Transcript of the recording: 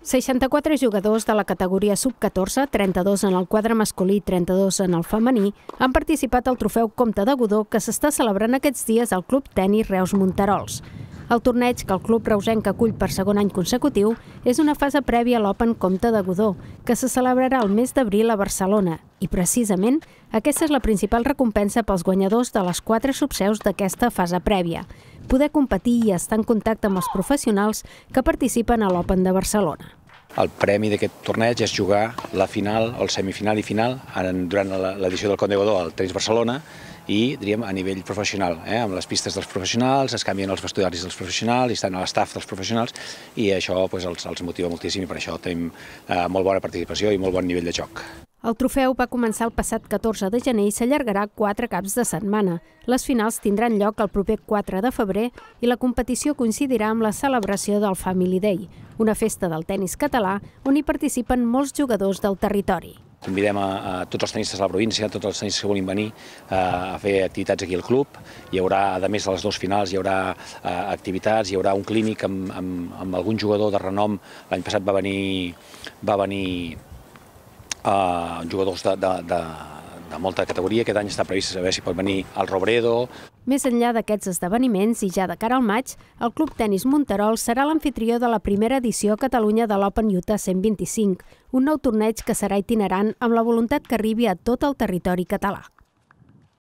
64 jugadors de la categoria sub-14, 32 en el quadre masculí i 32 en el femení, han participat al trofeu Comte de Godó que s'està celebrant aquests dies al Club Tenis Reus Monterols. El torneig, que el club reusenc acull per segon any consecutiu, és una fase prèvia a l'Open Comte de Godó, que se celebrarà el mes d'abril a Barcelona, i precisament aquesta és la principal recompensa pels guanyadors de les 4 subseus d'aquesta fase prèvia, poder competir i estar en contacte amb els professionals que participen a l'Open de Barcelona. El premi d'aquest torneig és jugar la final, el semifinal i final durant l'edició del Comte de Godó al Tenis Barcelona i, diríem, a nivell professional, amb les pistes dels professionals, es canvien els vestuaris dels professionals i estan a l'estaf dels professionals i això els motiva moltíssim i per això tenim molt bona participació i molt bon nivell de joc. El trofeu va començar el passat 14 de gener i s'allargarà 4 caps de setmana. Les finals tindran lloc el proper 4 de febrer i la competició coincidirà amb la celebració del Family Day, una festa del tenis català on hi participen molts jugadors del territori. Convidem a tots els tenistes de la província, tots els tenistes que vulguin venir a fer activitats aquí al club. Hi haurà, a més de les 2 finals, hi haurà activitats, hi haurà un clínic amb algun jugador de renom. L'any passat va venir jugadors de molta categoria. Aquest any està previst saber si pot venir el Robredo. Més enllà d'aquests esdeveniments i ja de cara al maig, el Club Tenis Monterols serà l'amfitrió de la primera edició a Catalunya de l'Open Utah 125, un nou torneig que serà itinerant amb la voluntat que arribi a tot el territori català.